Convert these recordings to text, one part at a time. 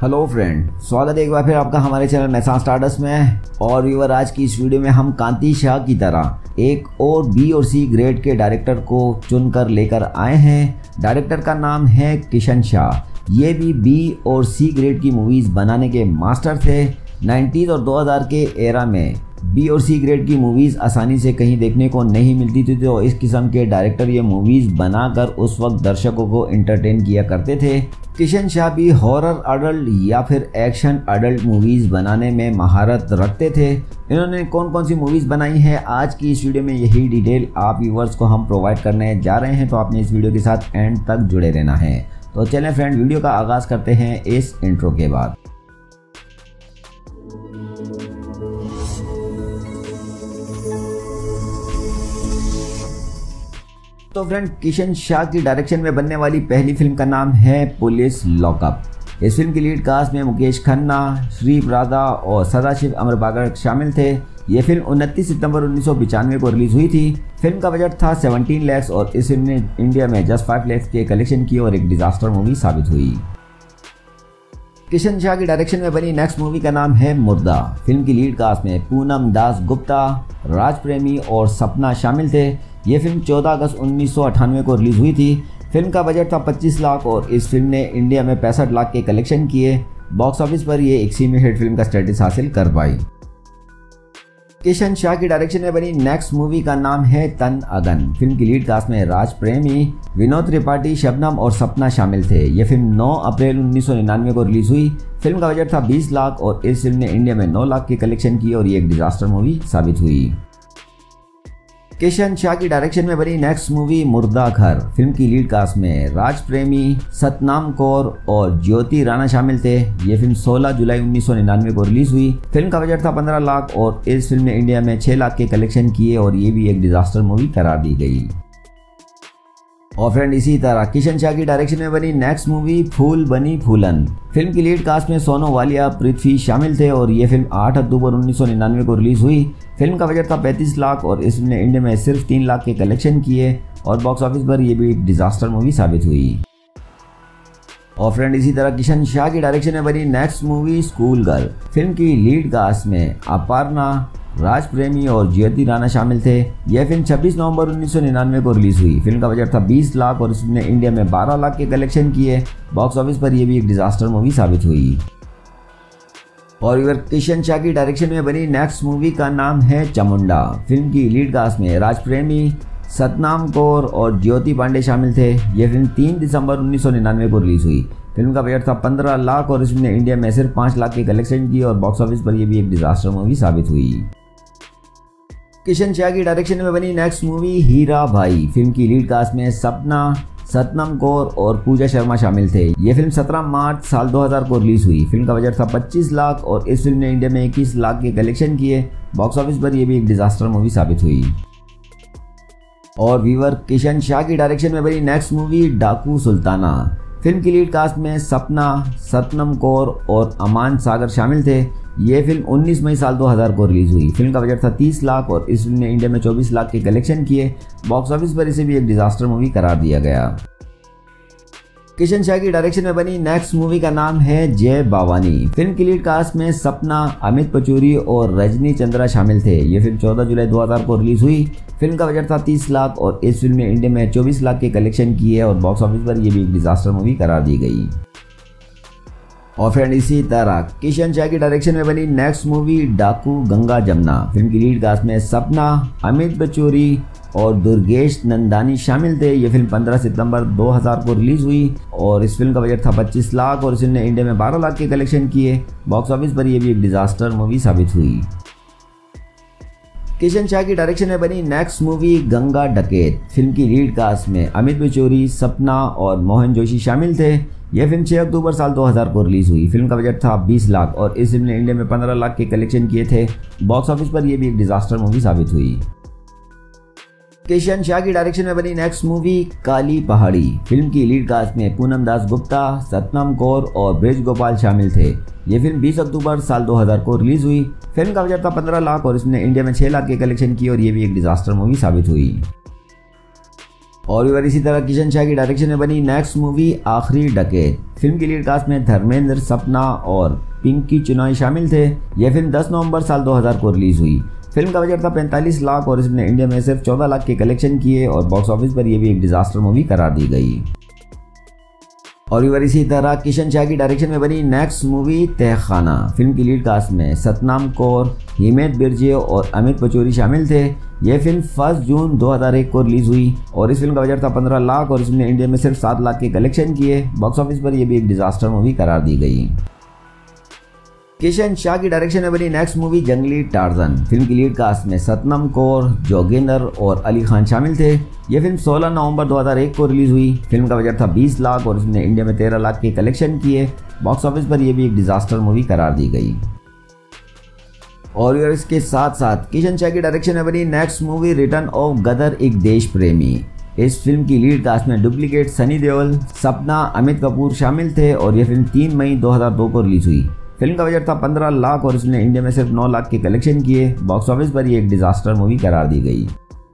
Hello friend, स्वागत है एक बार फिर आपका हमारे चैनल मैसान स्टारडस्ट में। और व्यूअर, आज की इस वीडियो में हम कांति शाह की तरह एक और बी और सी ग्रेड के डायरेक्टर को चुनकर लेकर आए हैं। डायरेक्टर का नाम है किशन शाह। ये भी बी और सी ग्रेड की मूवीज बनाने के मास्टर थे। 90s और 2000 के एरा में बी और सी ग्रेड की मूवीज़ आसानी से कहीं देखने को नहीं मिलती थी, तो इस किस्म के डायरेक्टर ये मूवीज़ बनाकर उस वक्त दर्शकों को एंटरटेन किया करते थे। किशन शाह भी हॉरर अडल्ट या फिर एक्शन अडल्ट मूवीज़ बनाने में महारत रखते थे। इन्होंने कौन कौन सी मूवीज़ बनाई है, आज की इस वीडियो में यही डिटेल आप व्यूअर्स को हम प्रोवाइड करने जा रहे हैं, तो आपने इस वीडियो के साथ एंड तक जुड़े रहना है। तो चलें फ्रेंड, वीडियो का आगाज़ करते हैं इस इंट्रो के बाद। तो फ्रेंड, किशन शाह की डायरेक्शन में बनने वाली पहली फिल्म का नाम है पुलिस लॉकअप। इस फिल्म की लीड कास्ट में मुकेश खन्ना, श्री राधा और सदाशिव अमरबागर शामिल थे। ये फिल्म 29 सितंबर 1995 को रिलीज हुई थी। फिल्म का बजट था 17 लाख और इस फिल्म ने इंडिया में जस्ट 5 लाख के कलेक्शन किए और एक डिजास्टर मूवी साबित हुई। किशन शाह की डायरेक्शन में बनी नेक्स्ट मूवी का नाम है मुर्दा। फिल्म की लीड कास्ट में पूनम दास गुप्ता, राज प्रेमी और सपना शामिल थे। ये फिल्म 14 अगस्त 1998 को रिलीज हुई थी। फिल्म का बजट था 25 लाख और इस फिल्म ने इंडिया में 65 लाख के कलेक्शन किए। बॉक्स ऑफिस पर ये एक सेमी हिट फिल्म का स्टेटस हासिल कर पाई। किशन शाह की डायरेक्शन में बनी नेक्स्ट मूवी का नाम है तन अगन। फिल्म की लीड कास्ट में राज प्रेमी, विनोद त्रिपाठी, शबनम और सपना शामिल थे। यह फिल्म 9 अप्रैल 1999 को रिलीज हुई। फिल्म का बजट था 20 लाख और इस फिल्म ने इंडिया में 9 लाख के कलेक्शन किए और ये एक डिजास्टर मूवी साबित हुई। किशन शाह की डायरेक्शन में बनी नेक्स्ट मूवी मुर्दा घर। फिल्म की लीड कास्ट में राज प्रेमी, सतनाम कौर और ज्योति राणा शामिल थे। ये फिल्म 16 जुलाई 1999 को रिलीज हुई। फिल्म का बजट था 15 लाख और इस फिल्म ने इंडिया में 6 लाख के कलेक्शन किए और ये भी एक डिजास्टर मूवी करार दी गई। और फ्रेंड, इसी तरह किशन शाह की डायरेक्शन में बनी next movie Phool Bani Phoolan. Film की लीड कास्ट में सोनू वालिया, पृथ्वी शामिल थे और ये फिल्म 8 अक्टूबर 1999 को रिलीज हुई। फिल्म का बजट था 35 लाख और इस फिल्म ने इंडिया में सिर्फ 3 लाख के कलेक्शन किए और बॉक्स ऑफिस पर यह भी एक डिजास्टर मूवी साबित हुई। और फ्रेंड, इसी तरह किशन शाह की डायरेक्शन में बनी next movie school girl. Film की लीड कास्ट में अपर्णा, राज प्रेमी और ज्योति राणा शामिल थे। यह फिल्म 26 नवंबर 1999 को रिलीज हुई। फिल्म का बजट था 20 लाख और इसने इंडिया में 12 लाख के कलेक्शन किए। बॉक्स ऑफिस पर यह भी एक डिजास्टर मूवी साबित हुई। और इधर किशन शाह की डायरेक्शन में बनी नेक्स्ट मूवी का नाम है चामुंडा। फिल्म की लीड कास्ट में राज प्रेमी, सतनाम कौर और ज्योति पांडे शामिल थे। यह फिल्म 3 दिसंबर 1999 को रिलीज हुई। फिल्म का बजट था 15 लाख और इसने इंडिया में सिर्फ 5 लाख के कलेक्शन किए और बॉक्स ऑफिस पर यह भी एक डिजास्टर मूवी साबित हुई। किशन शाह की डायरेक्शन में बनी नेक्स्ट मूवी हीरा भाई। फिल्म की लीड कास्ट में सपना, सतनाम कौर और पूजा शर्मा शामिल थे। यह फिल्म 17 मार्च साल 2000 को रिलीज हुई। फिल्म का बजट था 25 लाख और इस फिल्म ने इंडिया में 21 लाख के कलेक्शन किए। बॉक्स ऑफिस पर यह भी एक डिजास्टर मूवी साबित हुई। और व्यूअर, किशन शाह की डायरेक्शन में बनी next movie Daku Sultana. Film की लीड कास्ट में सपना, सतनाम कौर और अमान सागर शामिल थे। ये फिल्म 19 मई साल 2000 को रिलीज हुई। फिल्म का बजट था 30 लाख और इस फिल्म ने इंडिया में 24 लाख के कलेक्शन किए। बॉक्स ऑफिस पर इसे भी एक डिजास्टर मूवी करार दिया गया। किशन शाह की डायरेक्शन में बनी नेक्स्ट मूवी का नाम है जय बावानी। फिल्म की लीड कास्ट में सपना, अमित पचूरी और रजनी चंद्रा शामिल थे। ये फिल्म 14 जुलाई 2000 को रिलीज हुई। फिल्म का बजट था 30 लाख और इस फिल्म ने इंडिया में 24 लाख के कलेक्शन किए और बॉक्स ऑफिस पर यह भी एक डिजास्टर मूवी करार दी गई। और फ्रेंड, इसी तरह किशन शाह की डायरेक्शन में बनी next movie Daku Ganga Jamuna. Film की लीड कास्ट में सपना, अमित पचूरी और दुर्गेश नंदानी शामिल थे। यह फिल्म 15 सितंबर 2000 को रिलीज हुई और इस फिल्म का बजट था 25 लाख और इस फिल्म ने इंडिया में 12 लाख के कलेक्शन किए। बॉक्स ऑफिस पर यह भी एक डिजास्टर मूवी साबित हुई। किशन शाह की डायरेक्शन में बनी नेक्स्ट मूवी गंगा डकैत। फिल्म की लीड कास्ट में अमित पचूरी, सपना और मोहन जोशी शामिल थे। यह फिल्म 6 अक्टूबर साल 2000 को रिलीज हुई। फिल्म का बजट था 20 लाख और इस फिल्म ने इंडिया में 15 लाख के कलेक्शन किए थे। बॉक्स ऑफिस पर यह भी एक डिजास्टर मूवी साबित हुई। किशन शाह की डायरेक्शन में बनी नेक्स्ट मूवी काली पहाड़ी। फिल्म की लीड कास्ट में पूनम दास गुप्ता, सतनाम कौर और ब्रिज गोपाल शामिल थे। यह फिल्म 20 अक्टूबर साल 2000 को रिलीज हुई। फिल्म का बजट था 15 लाख और इसने इंडिया में 6 लाख के कलेक्शन किए और यह भी एक डिजास्टर मूवी साबित हुई। और इसी तरह किशन शाह की डायरेक्शन में बनी नेक्स्ट मूवी आखिरी डकैत। फिल्म की लीड कास्ट में धर्मेंद्र, सपना और पिंकी चिनॉय शामिल थे। यह फिल्म 10 नवंबर साल 2000 को रिलीज हुई। फिल्म का बजट था 45 लाख और इसने इंडिया में सिर्फ 14 लाख के कलेक्शन किए और बॉक्स ऑफिस पर यह भी एक डिजास्टर मूवी करार दी गई। और इसी तरह किशन शाह की डायरेक्शन में बनी नेक्स्ट मूवी तहखाना। फिल्म की लीड कास्ट में सतनाम कौर, हिमेश बिरजे और अमित पचौरी शामिल थे। यह फिल्म 1 जून 2001 को रिलीज हुई और इस फिल्म का बजट था 15 लाख और इसने इंडिया में सिर्फ 7 लाख के कलेक्शन किए। बॉक्स ऑफिस पर यह भी एक डिजास्टर मूवी करार दी गई। किशन शाह की डायरेक्शन में बनी next movie Jungli Tarzan. Film की लीड कास्ट में सतनम कौर, जोगेंद्र और अली खान शामिल थे। यह फिल्म 16 नवंबर 2001 को रिलीज हुई। फिल्म का बजट था 20 लाख और इसने इंडिया में 13 लाख के कलेक्शन किए। बॉक्स ऑफिस पर यह भी एक डिजास्टर मूवी करार दी गई। और इसके साथ साथ किशन शाह की डायरेक्शन में बनी next movie return of Gadar Ek Desh Premi. इस फिल्म की लीड कास्ट में डुप्लीकेट सनी देओल, सपना, अमित कपूर शामिल थे और यह फिल्म 3 मई 2002 को रिलीज हुई। फिल्म का बजट था 15 लाख और इसने इंडिया में सिर्फ 9 लाख के कलेक्शन किए। बॉक्स ऑफिस पर यह एक डिजास्टर मूवी करार दी गई।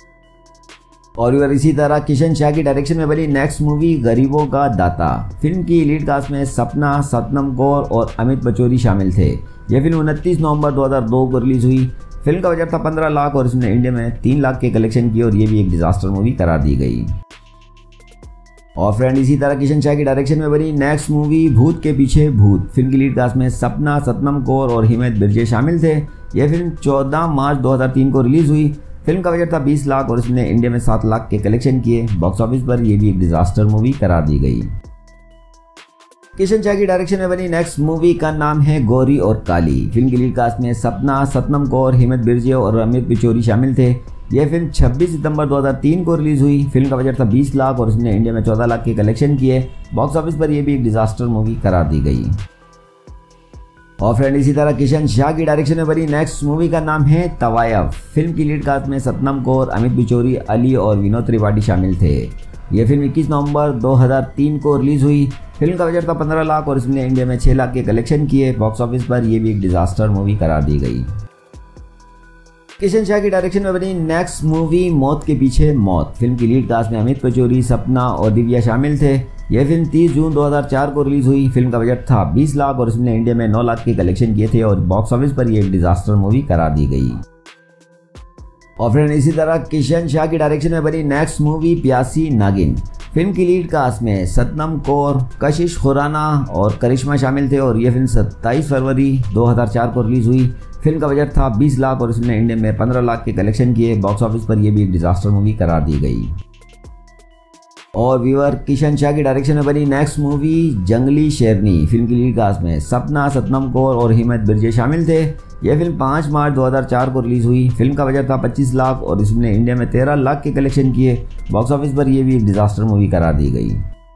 और इसी तरह किशन शाह की डायरेक्शन में बनी नेक्स्ट मूवी गरीबों का दाता। फिल्म की लीड कास्ट में सपना, सतनम कौर और अमित पचौरी शामिल थे। यह फिल्म 29 नवंबर 2002 को रिलीज हुई। फिल्म का बजट था 15 लाख और इसने इंडिया में 3 लाख के कलेक्शन किए और यह भी एक डिजास्टर मूवी करार दी गई। और फ्रेंड इसी तरह किशन शाह की डायरेक्शन में बनी नेक्स्ट मूवी भूत के पीछे भूत। फिल्म की लीड कास्ट में सपना, सतनम कौर और हिमेश बिरजे शामिल थे। यह फिल्म 14 मार्च 2003 को रिलीज हुई। फिल्म का बजट था 20 लाख और इसने इंडिया में 7 लाख के कलेक्शन किए। बॉक्स ऑफिस पर यह भी एक डिजास्टर मूवी करार दी गई। किशन शाह की डायरेक्शन में बनी नेक्स्ट मूवी का नाम है गोरी और काली। फिल्म की लीड कास्ट में सपना, सतनम कौर, हिमेश बिरजे और अमित पचौरी शामिल थे। यह फिल्म 26 सितंबर 2003 को रिलीज हुई। फिल्म का बजट था 20 लाख और इसने इंडिया में 14 लाख के कलेक्शन किए। बॉक्स ऑफिस पर यह भी एक डिजास्टर मूवी करार दी गई। और फ्रेंड इसी तरह किशन शाह की डायरेक्शन में बनी नेक्स्ट मूवी का नाम है तवायफ। फिल्म की लीड कास्ट में सतनम कौर, अमित पचौरी, अली और विनोद त्रिपाठी शामिल थे। यह फिल्म 21 नवंबर 2003 को रिलीज हुई। फिल्म का बजट था 15 लाख और इसने इंडिया में 6 लाख के कलेक्शन किए। बॉक्स ऑफिस पर यह भी एक डिजास्टर मूवी करार दी गई। किशन शाह की डायरेक्शन में बनी नेक्स्ट मूवी मौत के पीछे मौत। फिल्म की लीड कास्ट में अमित पचौरी, सपना और दिव्या शामिल थे। यह फिल्म 30 जून 2004 को रिलीज हुई। फिल्म का बजट था 20 लाख और इसने इंडिया में 9 लाख के कलेक्शन किए थे और बॉक्स ऑफिस पर यह एक डिजास्टर मूवी करार दी गई। और फ्रेंड इसी तरह किशन शाह की डायरेक्शन में बनी नेक्स्ट मूवी प्यासी नागिन। फिल्म की लीड कास्ट में सतनम कौर, कशिश खुराना और करिश्मा शामिल थे और यह फिल्म 27 फरवरी 2004 को रिलीज हुई। फिल्म का बजट था 20 लाख और इसने इंडिया में 15 लाख के कलेक्शन किए। बॉक्स ऑफिस पर यह भी एक डिजास्टर मूवी करार दी गई। और व्यूअर किशन शाह की डायरेक्शन में बनी नेक्स्ट मूवी जंगली शेरनी। फिल्म की लीड कास्ट में सपना, सतनम कौर और हिमेश बिरजे शामिल थे। यह फिल्म 5 मार्च 2004 को रिलीज हुई। फिल्म का बजट था 25 लाख और इसने इंडिया में 13 लाख के कलेक्शन किए। बॉक्स ऑफिस पर यह भी एक डिजास्टर मूवी करार दी गई।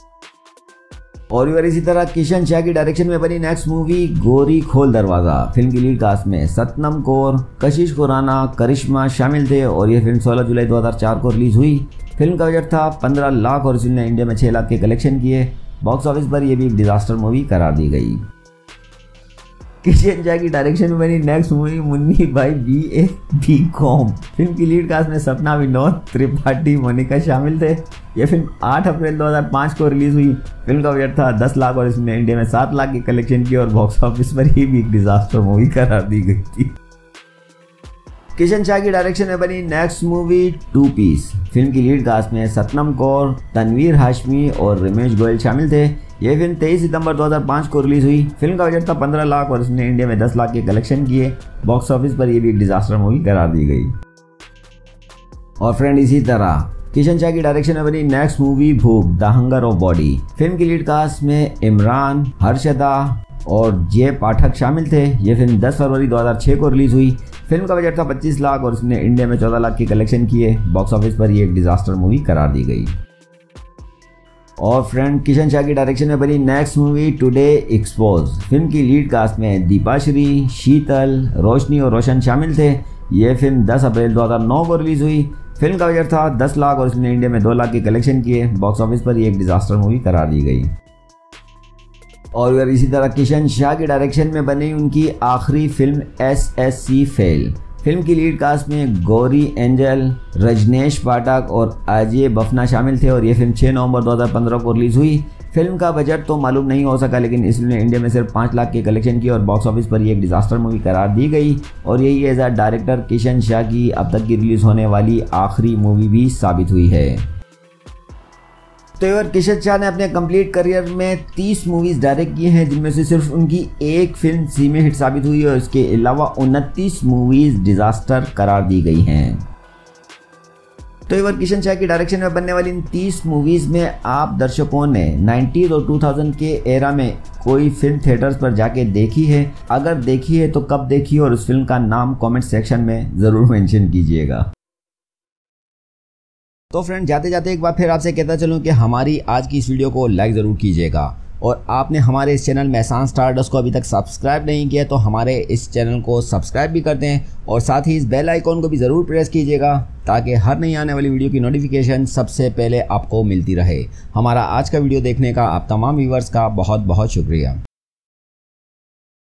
और इसी तरह किशन शाह की डायरेक्शन में बनी नेक्स्ट मूवी गोरी खोल दरवाजा। फिल्म की लीड कास्ट में सतनम कौर, कशिश खुराना, करिश्मा शामिल थे और यह फिल्म 16 जुलाई 2004 को रिलीज हुई। फिल्म का बजट था 15 लाख और इसने इंडिया में 6 लाख के कलेक्शन किए। बॉक्स ऑफिस पर यह भी एक डिजास्टर मूवी करार दी गई। किशन शाह की डायरेक्शन में बनी next movie Munni Bhai BA BCom। Film की लीड कास्ट में सपना, विनोद त्रिपाठी, मोनिका शामिल थे। यह फिल्म 8 अप्रैल 2005 को रिलीज हुई। फिल्म का बजट था 10 लाख और इसने इंडिया में 7 लाख के कलेक्शन किए और बॉक्स ऑफिस पर ही भी एक डिजास्टर मूवी करार दी गई थी। किशन शाह की डायरेक्शन में बनी नेक्स्ट मूवी 2 पीस। फिल्म की लीड कास्ट में सतनम कौर, तनवीर हाशमी और रमेश गोयल शामिल थे। यह फिल्म 23 सितंबर 2005 को रिलीज हुई। फिल्म का बजट था 15 लाख और इसने इंडिया में 10 लाख के कलेक्शन किए। बॉक्स ऑफिस पर यह भी एक डिजास्टर मूवी करार दी गई। और फ्रेंड इसी तरह किशन शाह की डायरेक्शन में बनी next movie Bhookh the hunger of body. Film की लीड कास्ट में इमरान, हर्षदा और जय पाठक शामिल थे। यह फिल्म 10 फरवरी 2006 को रिलीज हुई। फिल्म का बजट था 25 लाख और इसने इंडिया में 14 लाख के कलेक्शन किए। बॉक्स ऑफिस पर यह एक डिजास्टर मूवी करार दी गई। और फ्रेंड किशन शाह की डायरेक्शन में बनी next movie today expose. Film की लीड कास्ट में दीपाश्री, शीतल, रोशनी और रोशन शामिल थे। यह फिल्म 10 अप्रैल 2009 को रिलीज हुई। फिल्म का बजट था 10 लाख और इसने इंडिया में 2 लाख के कलेक्शन किए। बॉक्स ऑफिस पर यह एक डिजास्टर मूवी करार दी गई। और इसी तरह किशन शाह की डायरेक्शन में बनी उनकी आखिरी फिल्म SSC फेल। फिल्म की लीड कास्ट में गौरी एंजल, रजनेश पाठक और अजय बफना शामिल थे और ये फिल्म 6 नवंबर 2015 को रिलीज हुई। फिल्म का बजट तो मालूम नहीं हो सका, लेकिन इस फिल्म ने इंडिया में सिर्फ 5 लाख के कलेक्शन की और बॉक्स ऑफिस पर ये एक डिजास्टर मूवी करार दी गई और यही एज डायरेक्टर किशन शाह की अब तक की रिलीज होने वाली आखिरी मूवी भी साबित हुई है। तो यार किशन शाह ने अपने कंप्लीट करियर में 30 मूवीज डायरेक्ट की हैं, जिनमें से सिर्फ उनकी एक फिल्म सीमे हिट साबित हुई और इसके अलावा 29 मूवीज डिजास्टर करार दी गई हैं। तो एक बार किशन शाह की डायरेक्शन में बनने वाली इन 30 मूवीज में आप दर्शकों ने 90s और 2000 के एरा में कोई फिल्म थिएटर्स पर जाके देखी है? अगर देखी है तो कब देखी और उस फिल्म का नाम कमेंट सेक्शन में ज़रूर मेंशन कीजिएगा। तो फ्रेंड, जाते जाते एक बार फिर आपसे कहता चलूँ कि हमारी आज की इस वीडियो को लाइक ज़रूर कीजिएगा और आपने हमारे इस चैनल मेहसान स्टारडस्ट को अभी तक सब्सक्राइब नहीं किया तो हमारे इस चैनल को सब्सक्राइब भी कर दें और साथ ही इस बेल आइकॉन को भी ज़रूर प्रेस कीजिएगा ताकि हर नई आने वाली वीडियो की नोटिफिकेशन सबसे पहले आपको मिलती रहे। हमारा आज का वीडियो देखने का आप तमाम व्यूवर्स का बहुत बहुत शुक्रिया।